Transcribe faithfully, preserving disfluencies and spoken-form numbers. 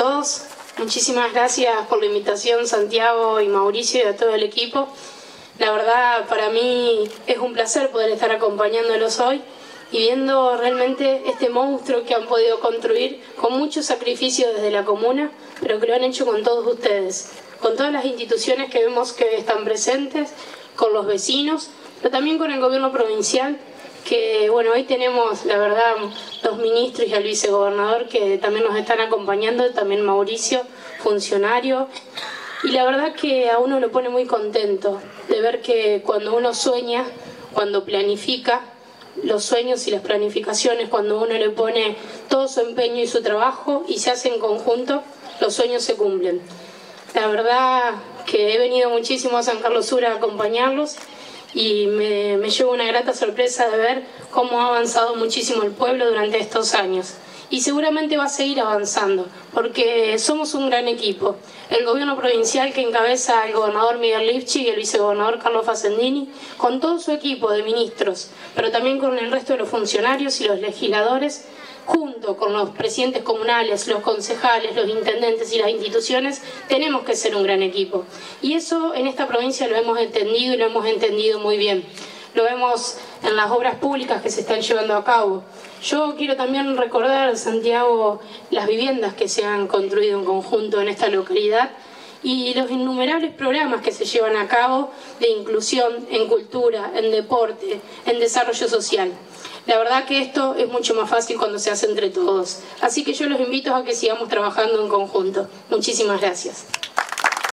todos. Muchísimas gracias por la invitación, Santiago y Mauricio, y a todo el equipo. La verdad, para mí es un placer poder estar acompañándolos hoy y viendo realmente este monstruo que han podido construir con mucho sacrificio desde la comuna, pero que lo han hecho con todos ustedes, con todas las instituciones que vemos que están presentes, con los vecinos, pero también con el gobierno provincial, que bueno, hoy tenemos la verdad dos ministros y al vicegobernador que también nos están acompañando, también Mauricio, funcionario, y la verdad que a uno lo pone muy contento de ver que cuando uno sueña, cuando planifica, los sueños y las planificaciones, cuando uno le pone todo su empeño y su trabajo y se hace en conjunto, los sueños se cumplen. La verdad que he venido muchísimo a San Carlos Sur a acompañarlos y me, me llevo una grata sorpresa de ver cómo ha avanzado muchísimo el pueblo durante estos años. Y seguramente va a seguir avanzando, porque somos un gran equipo. El gobierno provincial que encabeza el gobernador Miguel Lifchi y el vicegobernador Carlos Facendini, con todo su equipo de ministros, pero también con el resto de los funcionarios y los legisladores, junto con los presidentes comunales, los concejales, los intendentes y las instituciones, tenemos que ser un gran equipo. Y eso en esta provincia lo hemos entendido y lo hemos entendido muy bien. Lo vemos en las obras públicas que se están llevando a cabo. Yo quiero también recordar, Santiago, las viviendas que se han construido en conjunto en esta localidad y los innumerables programas que se llevan a cabo de inclusión en cultura, en deporte, en desarrollo social. La verdad que esto es mucho más fácil cuando se hace entre todos. Así que yo los invito a que sigamos trabajando en conjunto. Muchísimas gracias.